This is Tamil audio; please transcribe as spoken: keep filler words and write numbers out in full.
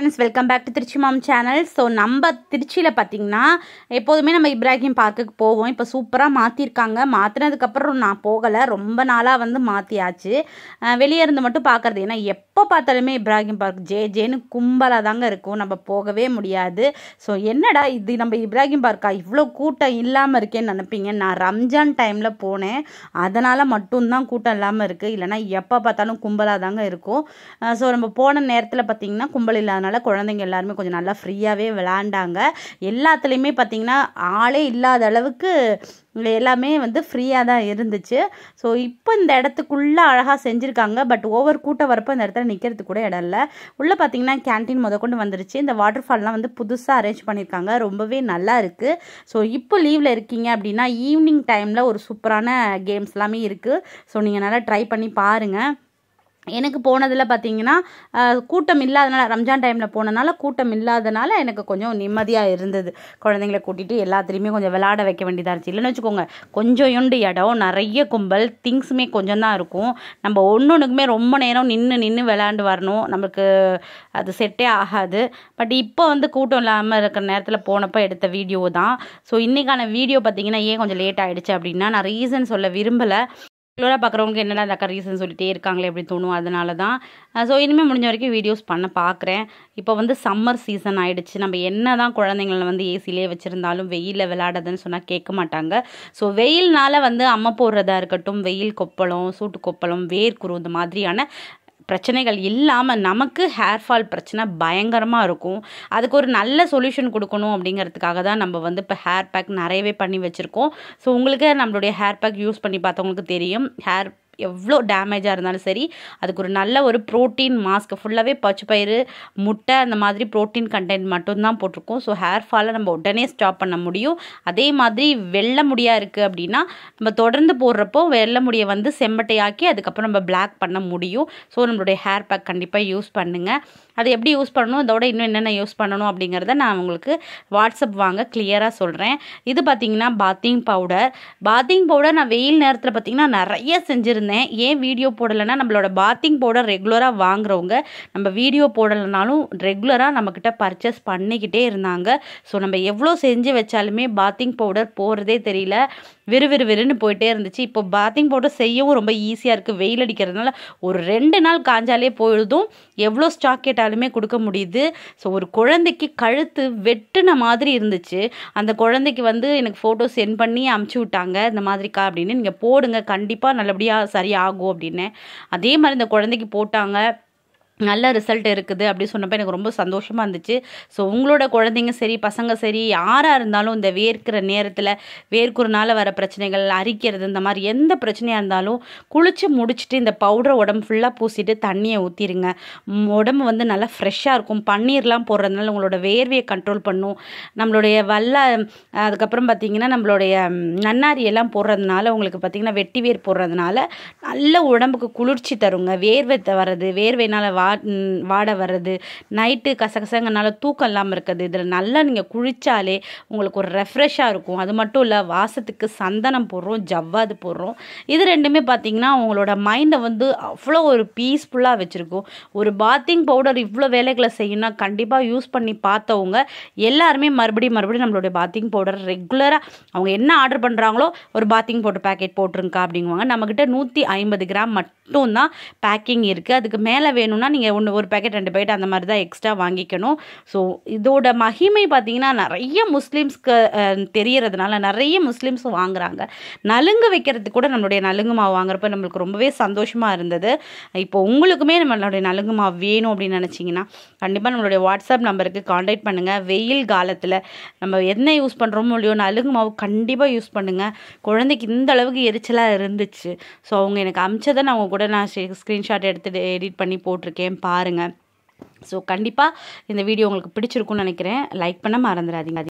Friends, welcome back to Trichy mom channel. So நம்ம திருச்சியில் பார்த்திங்கன்னா எப்போதுமே நம்ம இப்ராஹிம் பார்க்குக்கு போவோம். இப்போ சூப்பராக மாற்றிருக்காங்க. மாற்றினதுக்கப்புறம் நான் போகலை, ரொம்ப நாளாக வந்து மாற்றியாச்சு. வெளியே இருந்து மட்டும் பார்க்குறது. ஏன்னா எப்போ பார்த்தாலுமே இப்ராஹிம் பார்க் ஜே ஜேன்னு கும்பலாக தாங்க இருக்கும், நம்ம போகவே முடியாது. ஸோ என்னடா இது நம்ம இப்ராஹிம் பார்க்கா இவ்வளோ கூட்டம் இல்லாமல் இருக்கேன்னு நினைப்பீங்க. நான் ரம்ஜான் டைமில் போனேன், அதனால் மட்டும்தான் கூட்டம் இல்லாமல் இருக்குது. இல்லைனா எப்போ பார்த்தாலும் கும்பலாக தாங்க இருக்கும். ஸோ நம்ம போன நேரத்தில் பார்த்திங்கன்னா கும்பல் இல்லாதனால குழந்தைங்க எல்லாருமே கொஞ்சம் நல்லா ஃப்ரீயாகவே விளையாண்டாங்க. எல்லாத்துலேயுமே பார்த்திங்கன்னா ஆளே இல்லாத அளவுக்கு எல்லாமே வந்து ஃப்ரீயாக தான் இருந்துச்சு. ஸோ இப்போ இந்த இடத்துக்குள்ளே அழகாக செஞ்சுருக்காங்க. பட் ஓவர் கூட்டம் வரப்போ இந்த இடத்துல நிற்கிறதுக்கு கூட இடம் இல்லை. உள்ளே பார்த்திங்கன்னா கேன்டீன் முத கொண்டு வந்துருச்சு. இந்த வாட்டர் ஃபால்லாம் வந்து புதுசாக அரேஞ்ச் பண்ணியிருக்காங்க, ரொம்பவே நல்லா இருக்குது. ஸோ இப்போ லீவில் இருக்கீங்க அப்படின்னா ஈவினிங் டைமில் ஒரு சூப்பரான கேம்ஸ் எல்லாமே இருக்குது. ஸோ நீங்கள் நல்லா ட்ரை பண்ணி பாருங்கள். எனக்கு போனதில் பார்த்திங்கன்னா கூட்டம் இல்லாதனால, ரம்ஜான் டைமில் போனனால கூட்டம் இல்லாதனால எனக்கு கொஞ்சம் நிம்மதியாக இருந்தது. குழந்தைங்கள கூட்டிகிட்டு எல்லாத்துலேயுமே கொஞ்சம் விளையாட வைக்க வேண்டியதாக இருந்துச்சு. இல்லைன்னு வச்சுக்கோங்க, கொஞ்சம் யுண்டு இடம், நிறைய கும்பல், திங்ஸுமே கொஞ்சம் தான் இருக்கும். நம்ம ஒன்று ஒன்றுக்குமே ரொம்ப நேரம் நின்று நின்று விளையாண்டு வரணும், நமக்கு அது செட்டே ஆகாது. பட் இப்போ வந்து கூட்டம் இல்லாமல் இருக்கிற நேரத்தில் போனப்போ எடுத்த வீடியோ தான். ஸோ இன்றைக்கான வீடியோ பார்த்திங்கன்னா ஏன் கொஞ்சம் லேட் ஆகிடுச்சு அப்படின்னா, நான் ரீசன் சொல்ல விரும்பலை. ரெகுலராக பார்க்குறவங்களுக்கு என்னடா அந்த அக்கா ரீசன் சொல்லிட்டே இருக்காங்களே எப்படி தோணும், அதனால தான். ஸோ இனிமேல் முடிஞ்ச வரைக்கும் வீடியோஸ் பண்ண பார்க்குறேன். இப்போ வந்து சம்மர் சீசன் ஆகிடுச்சு. நம்ம என்ன தான் குழந்தைங்கள வந்து ஏசிலே வச்சுருந்தாலும் வெயிலில் விளையாடுறதுன்னு சொன்னால் கேட்க மாட்டாங்க. ஸோ வெயில்னால வந்து அம்மை போடுறதா இருக்கட்டும், வெயில் கொப்பளம், சூட்டு கொப்பளம், வேர்க்குரு, இந்த மாதிரியான பிரச்சனைகள் இல்லாமல் நமக்கு ஹேர் ஃபால் பிரச்சனை பயங்கரமாக இருக்கும். அதுக்கு ஒரு நல்ல சொல்யூஷன் கொடுக்கணும் அப்படிங்கிறதுக்காக தான் நம்ம வந்து இப்போ ஹேர் பேக் நிறையவே பண்ணி வச்சுருக்கோம். ஸோ உங்களுக்கு நம்மளுடைய ஹேர் பேக் யூஸ் பண்ணி பார்த்தவங்களுக்கு தெரியும், ஹேர் எவ்வளோ டேமேஜாக இருந்தாலும் சரி அதுக்கு ஒரு நல்ல ஒரு ப்ரோட்டீன் மாஸ்க், ஃபுல்லாகவே பச்சைப்பயிறு, முட்டை, அந்த மாதிரி ப்ரோட்டீன் கண்டென்ட் மட்டும்தான் போட்டிருக்கோம். ஸோ ஹேர் ஃபாலை நம்ம உடனே ஸ்டாப் பண்ண முடியும். அதே மாதிரி வெள்ளை முடியாக இருக்குது அப்படின்னா நம்ம தொடர்ந்து போடுறப்போ வெள்ளை முடியை வந்து செம்மட்டையாக்கி அதுக்கப்புறம் நம்ம பிளாக் பண்ண முடியும். ஸோ நம்மளுடைய ஹேர் பேக் கண்டிப்பாக யூஸ் பண்ணுங்கள். அது எப்படி யூஸ் பண்ணணும், இதோட இன்னும் என்னென்ன யூஸ் பண்ணணும் அப்படிங்கிறத நான் உங்களுக்கு வாட்ஸ்அப் வாங்க கிளியராக சொல்கிறேன். இது பார்த்திங்கன்னா பாத்திங் பவுடர். பாத்திங் பவுடர் நான் வெயில் நேரத்தில் பார்த்திங்கன்னா நிறைய செஞ்சுருந்தேன். ஏன் வீடியோ போடலைன்னா, நம்மளோட பாத்திங் பவுடர் ரெகுலராக வாங்குறவங்க நம்ம வீடியோ போடலைனாலும் ரெகுலராக நம்மக்கிட்ட பர்ச்சேஸ் பண்ணிக்கிட்டே இருந்தாங்க. ஸோ நம்ம எவ்வளோ செஞ்சு வச்சாலுமே பாத்திங் பவுடர் போகிறதே தெரியல, விறுவிறு விறுன்னு போயிட்டே இருந்துச்சு. இப்போ பாத்திங் பவுடர் செய்யவும் ரொம்ப ஈஸியாக இருக்குது. வெயில் அடிக்கிறதுனால ஒரு ரெண்டு நாள் காஞ்சாலே போயிடுதும், எவ்வளோ ஸ்டாக் கேட்டாலுமே கொடுக்க முடியுது. ஸோ ஒரு குழந்தைக்கு கழுத்து வெட்டுன மாதிரி இருந்துச்சு. அந்த குழந்தைக்கு வந்து எனக்கு ஃபோட்டோ சென்ட் பண்ணி அமுச்சு விட்டாங்க, இந்த மாதிரிக்கா அப்படின்னு, நீங்கள் போடுங்க கண்டிப்பாக நல்லபடியாக சரியாகும் அப்படின்னு. அதே மாதிரி இந்த குழந்தைக்கு போட்டாங்க, நல்ல ரிசல்ட் இருக்குது அப்படி சொன்னப்போ எனக்கு ரொம்ப சந்தோஷமாக இருந்துச்சு. ஸோ உங்களோட குழந்தைங்க சரி, பசங்க சரி, யாராக இருந்தாலும் இந்த வேர்க்கிற நேரத்தில், வேர்க்குறனால வர பிரச்சனைகள், அரிக்கிறது, இந்த மாதிரி எந்த பிரச்சனையாக இருந்தாலும் குளித்து முடிச்சுட்டு இந்த பவுடரை உடம்பு ஃபுல்லாக பூசிட்டு தண்ணியை ஊற்றிடுங்க. உடம்பு வந்து நல்லா ஃப்ரெஷ்ஷாக இருக்கும். பன்னீர்லாம் போடுறதுனால உங்களோட வேர்வையை கண்ட்ரோல் பண்ணும். நம்மளுடைய வல்ல அதுக்கப்புறம் பார்த்திங்கன்னா நம்மளுடைய நன்னாரியெல்லாம் போடுறதுனால உங்களுக்கு பார்த்திங்கன்னா வெட்டி வேர் போடுறதுனால நல்ல உடம்புக்கு குளிர்ச்சி தருங்க. வேர்வை வர்றது, வேர்வையினால் வா வாட வர்றது, நைட்டு கசகசங்கனால தூக்கம் இல்லாமல் இருக்குது, இதில் நல்லா நீங்கள் குளித்தாலே உங்களுக்கு ஒரு ரெஃப்ரெஷ்ஷாக இருக்கும். அது மட்டும் இல்லை, வாசத்துக்கு சந்தனம் போடுறோம், ஜவ்வாது போடுறோம். இது ரெண்டுமே பார்த்திங்கன்னா உங்களோட மைண்டை வந்து அவ்வளோ ஒரு பீஸ்ஃபுல்லாக வச்சுருக்கும். ஒரு பாத்திங் பவுடர் இவ்வளோ வேலைகளை செய்யணும்னா கண்டிப்பாக யூஸ் பண்ணி பார்த்தவங்க எல்லாருமே மறுபடியும் மறுபடியும் நம்மளுடைய பாத்திங் பவுடர் ரெகுலராக அவங்க என்ன ஆர்டர் பண்ணுறாங்களோ ஒரு பாத்திங் பவுடர் பேக்கெட் போட்டிருக்கா அப்படிங்குவாங்க. நம்மக்கிட்ட நூற்றி ஐம்பது கிராம் மட்டும் தான் பேக்கிங் இருக்குது. அதுக்கு மேலே வேணும்னா நீங்கள் ஒன்று ஒரு பேக்கெட் ரெண்டு பேக்கெட் அந்த மாதிரி தான் எக்ஸ்ட்ரா வாங்கிக்கணும். ஸோ இதோட மகிமை பார்த்திங்கன்னா நிறைய முஸ்லீம்ஸ்க்கு தெரியறதுனால நிறைய முஸ்லீம்ஸ் வாங்குறாங்க. நலுங்கு வைக்கிறதுக்கு கூட நம்மளுடைய நலுங்கு மாவு வாங்குறப்ப நம்மளுக்கு ரொம்பவே சந்தோஷமாக இருந்தது. இப்போ உங்களுக்குமே நம்மளுடைய நலுங்கு மாவு வேணும் அப்படின்னு நினச்சிங்கன்னா கண்டிப்பாக நம்மளுடைய வாட்ஸ்அப் நம்பருக்கு காண்டாக்ட் பண்ணுங்கள். வெயில் காலத்தில் நம்ம என்ன யூஸ் பண்ணுறோமோ இல்லையோ நலுங்கு மாவு கண்டிப்பாக யூஸ் பண்ணுங்கள். குழந்தைக்கு இந்த அளவுக்கு எரிச்சலாக இருந்துச்சு. ஸோ அவங்க எனக்கு அமிச்சதை நான் அவங்க கூட நான் ஸ்க்ரீன்ஷாட் எடுத்து எடிட் பண்ணி போட்டிருக்கேன், பாருங்கள். ஸோ கண்டிப்பாக இந்த வீடியோ உங்களுக்கு பிடிச்சிருக்குன்னு நினைக்கிறேன். லைக் பண்ண மறந்துடாதீங்க.